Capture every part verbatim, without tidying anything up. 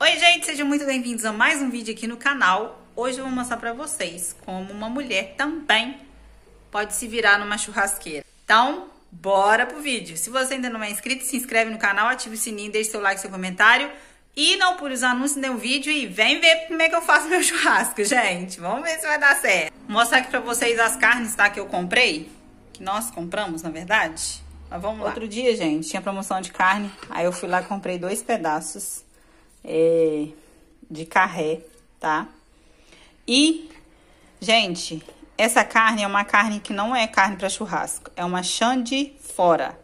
Oi gente, sejam muito bem-vindos a mais um vídeo aqui no canal. Hoje eu vou mostrar pra vocês como uma mulher também pode se virar numa churrasqueira. Então, bora pro vídeo. Se você ainda não é inscrito, se inscreve no canal, ative o sininho, deixe seu like, seu comentário. E não pule os anúncios no vídeo e vem ver como é que eu faço meu churrasco, gente. Vamos ver se vai dar certo. Vou mostrar aqui pra vocês as carnes, tá, que eu comprei. Que nós compramos, na verdade. Mas vamos lá. Outro dia, gente, tinha promoção de carne. Aí eu fui lá e comprei dois pedaços. É, de carré, tá? E, gente, essa carne é uma carne que não é carne para churrasco. É uma chã de fora.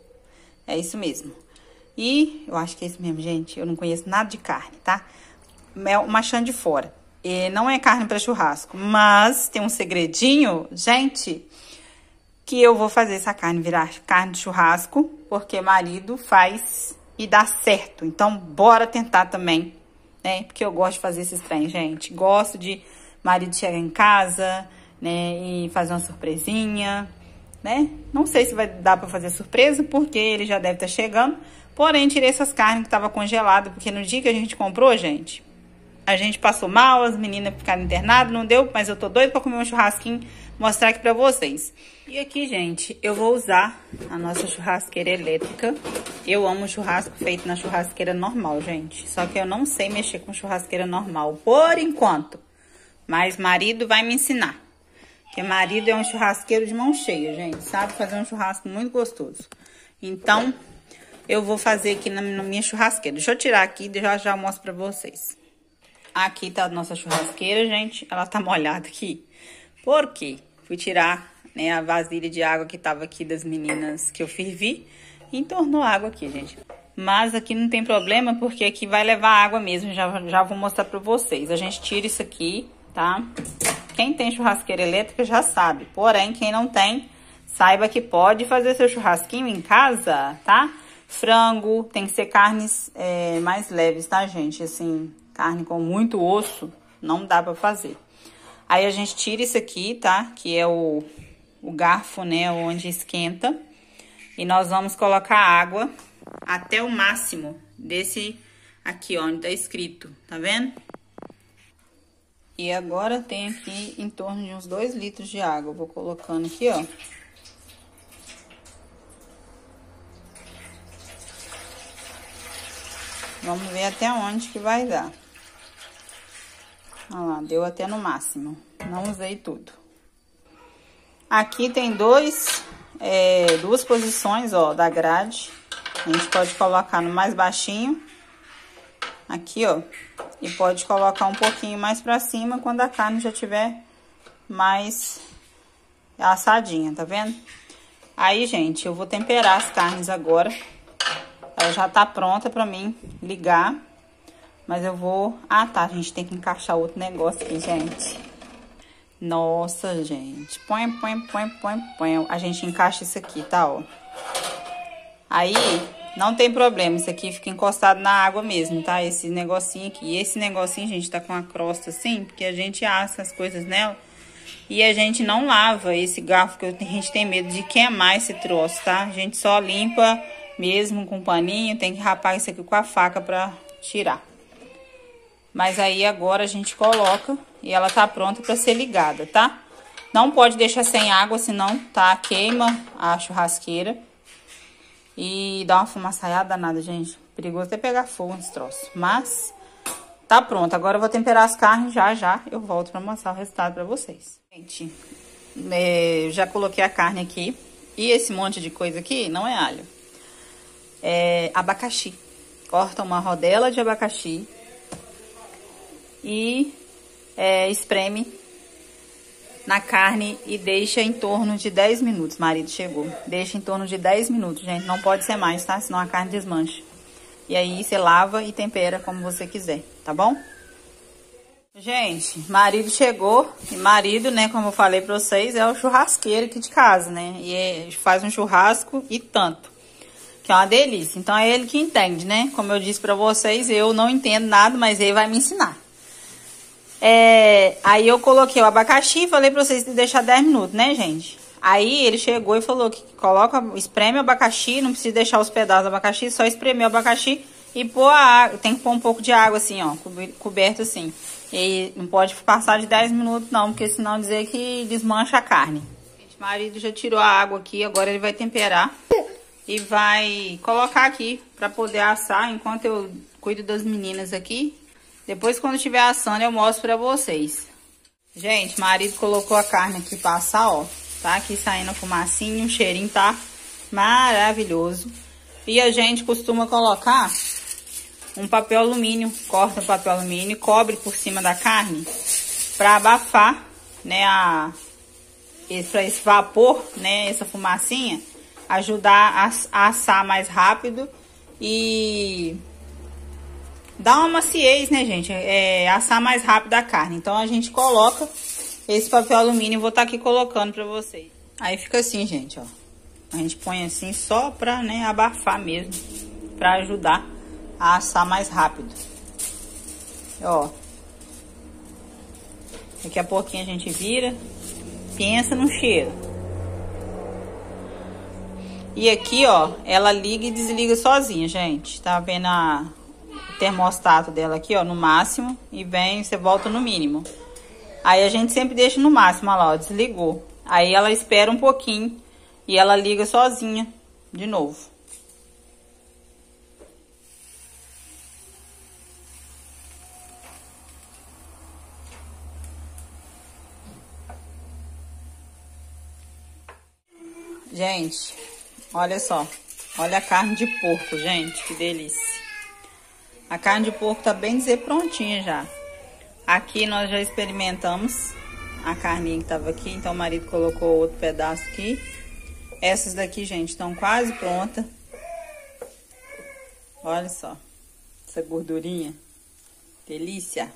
É isso mesmo. E, eu acho que é isso mesmo, gente. Eu não conheço nada de carne, tá? É uma chã de fora. E não é carne para churrasco. Mas tem um segredinho, gente, que eu vou fazer essa carne virar carne de churrasco. Porque marido faz... e dá certo. Então, bora tentar também, né? Porque eu gosto de fazer esses trem, gente. Gosto de marido chegar em casa, né? E fazer uma surpresinha, né? Não sei se vai dar pra fazer surpresa, porque ele já deve estar chegando. Porém, tirei essas carnes que estavam congeladas, porque no dia que a gente comprou, gente, a gente passou mal, as meninas ficaram internadas, não deu, mas eu tô doida pra comer um churrasquinho, mostrar aqui pra vocês. E aqui, gente, eu vou usar a nossa churrasqueira elétrica. Eu amo churrasco feito na churrasqueira normal, gente. Só que eu não sei mexer com churrasqueira normal, por enquanto. Mas marido vai me ensinar. Porque marido é um churrasqueiro de mão cheia, gente. Sabe fazer um churrasco muito gostoso. Então, eu vou fazer aqui na minha churrasqueira. Deixa eu tirar aqui e já já mostro pra vocês. Aqui tá a nossa churrasqueira, gente. Ela tá molhada aqui. Por quê? Fui tirar, né, a vasilha de água que tava aqui das meninas que eu fervi. E entornou água aqui, gente. Mas aqui não tem problema, porque aqui vai levar água mesmo. Já, já vou mostrar pra vocês. A gente tira isso aqui, tá? Quem tem churrasqueira elétrica já sabe. Porém, quem não tem, saiba que pode fazer seu churrasquinho em casa, tá? Frango, tem que ser carnes é, mais leves, tá, gente? Assim, carne com muito osso, não dá pra fazer. Aí a gente tira isso aqui, tá? Que é o, o garfo, né? Onde esquenta. E nós vamos colocar água até o máximo desse aqui, ó, onde tá escrito, tá vendo? E agora tem aqui em torno de uns dois litros de água. Eu vou colocando aqui, ó. Vamos ver até onde que vai dar. Olha lá, deu até no máximo. Não usei tudo. Aqui tem dois, é, duas posições, ó, da grade. A gente pode colocar no mais baixinho. Aqui, ó. E pode colocar um pouquinho mais pra cima quando a carne já tiver mais assadinha, tá vendo? Aí, gente, eu vou temperar as carnes agora. Ela já tá pronta pra mim ligar. Mas eu vou... Ah, tá, a gente tem que encaixar outro negócio aqui, gente. Nossa, gente. Põe, põe, põe, põe, põe. A gente encaixa isso aqui, tá, ó. Aí, não tem problema. Isso aqui fica encostado na água mesmo, tá? Esse negocinho aqui. Esse negocinho, gente, tá com a crosta assim, porque a gente assa as coisas nela. E a gente não lava esse garfo, que a gente tem medo de queimar esse troço, tá? A gente só limpa mesmo com paninho. Tem que rapar isso aqui com a faca pra tirar. Mas aí agora a gente coloca e ela tá pronta pra ser ligada, tá? Não pode deixar sem água, senão, tá? Queima a churrasqueira. E dá uma fumaçaiada danada, gente. Perigoso até pegar fogo nesse troço. Mas tá pronto. Agora eu vou temperar as carnes já, já. Eu volto pra mostrar o resultado pra vocês. Gente, é, já coloquei a carne aqui. E esse monte de coisa aqui não é alho. É abacaxi. Corta uma rodela de abacaxi. E é, espreme na carne e deixa em torno de dez minutos. Marido chegou. Deixa em torno de dez minutos, gente. Não pode ser mais, tá? Senão a carne desmancha. E aí você lava e tempera como você quiser, tá bom? Gente, marido chegou. E marido, né, como eu falei pra vocês, é o churrasqueiro aqui de casa, né? E é, faz um churrasco e tanto. Que é uma delícia. Então é ele que entende, né? Como eu disse pra vocês, eu não entendo nada, mas ele vai me ensinar. É, aí eu coloquei o abacaxi e falei pra vocês deixar dez minutos, né, gente? Aí ele chegou e falou que coloca, espreme o abacaxi, não precisa deixar os pedaços do abacaxi, só espremer o abacaxi E pôr a água, tem que pôr um pouco de água assim, ó, coberto assim. E não pode passar de dez minutos não, porque senão dizer que desmancha a carne. O marido já tirou a água aqui, agora ele vai temperar. E vai colocar aqui pra poder assar enquanto eu cuido das meninas aqui. Depois, quando estiver assando, eu mostro pra vocês. Gente, marido colocou a carne aqui pra assar, ó. Tá aqui saindo a fumacinha, o cheirinho tá maravilhoso. E a gente costuma colocar um papel alumínio, corta o papel alumínio e cobre por cima da carne pra abafar, né, a, esse, esse vapor, né, essa fumacinha, ajudar a, a assar mais rápido e dar uma maciez, né, gente, é, assar mais rápido a carne. Então a gente coloca esse papel alumínio, vou estar aqui colocando pra vocês. Aí fica assim, gente, ó. A gente põe assim só pra, né, abafar mesmo, pra ajudar a assar mais rápido. Ó. Daqui a pouquinho a gente vira. Pensa no cheiro. E aqui, ó, ela liga e desliga sozinha, gente. Tá vendo a, o termostato dela aqui, ó, no máximo. E vem, você volta no mínimo. Aí a gente sempre deixa no máximo, ó lá, ó, desligou. Aí ela espera um pouquinho e ela liga sozinha de novo. Gente, olha só. Olha a carne de porco, gente. Que delícia. A carne de porco tá bem dizer prontinha já. Aqui nós já experimentamos a carninha que tava aqui. Então o marido colocou outro pedaço aqui. Essas daqui, gente, estão quase prontas. Olha só. Essa gordurinha. Delícia.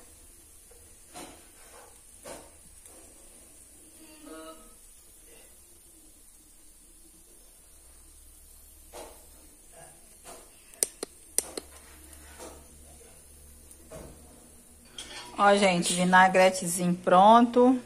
Ó, gente, vinagretezinho pronto.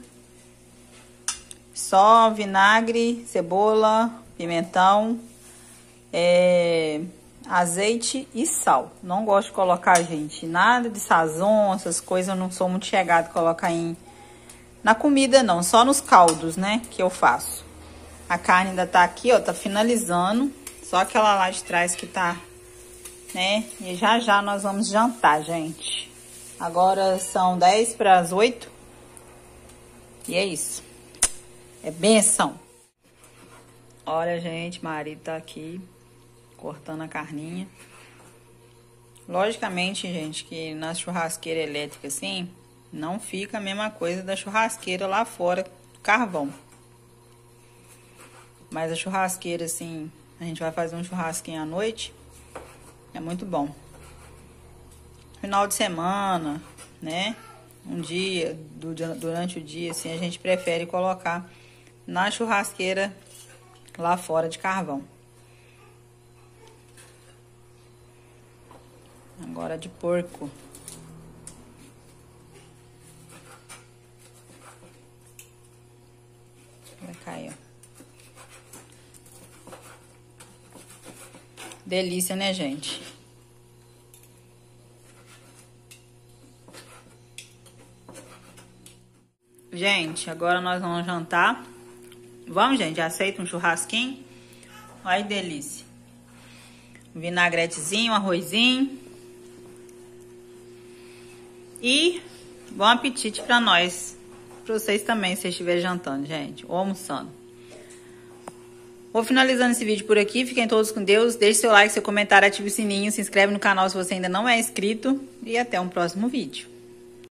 Só vinagre, cebola, pimentão, é, azeite e sal. Não gosto de colocar, gente, nada de sazon, essas coisas. Eu não sou muito chegada a colocar em, na comida, não. Só nos caldos, né, que eu faço. A carne ainda tá aqui, ó, tá finalizando. Só aquela lá de trás que tá, né. E já já nós vamos jantar, gente. Agora são dez para as oito. E é isso. É benção. Olha, gente, marido tá aqui cortando a carninha. Logicamente, gente, que na churrasqueira elétrica, assim, não fica a mesma coisa da churrasqueira lá fora, carvão. Mas a churrasqueira, assim, a gente vai fazer um churrasquinho à noite. É muito bom. Final de semana, né? Um dia, durante o dia, assim, a gente prefere colocar na churrasqueira lá fora de carvão. Agora de porco. Vai cair, ó. Delícia, né, gente? Gente, agora nós vamos jantar. Vamos, gente, aceita um churrasquinho? Olha que delícia. Um vinagretezinho, um arrozinho. E bom apetite pra nós. Pra vocês também, se estiverem jantando, gente. Ou almoçando. Vou finalizando esse vídeo por aqui. Fiquem todos com Deus. Deixe seu like, seu comentário, ative o sininho. Se inscreve no canal se você ainda não é inscrito. E até um próximo vídeo.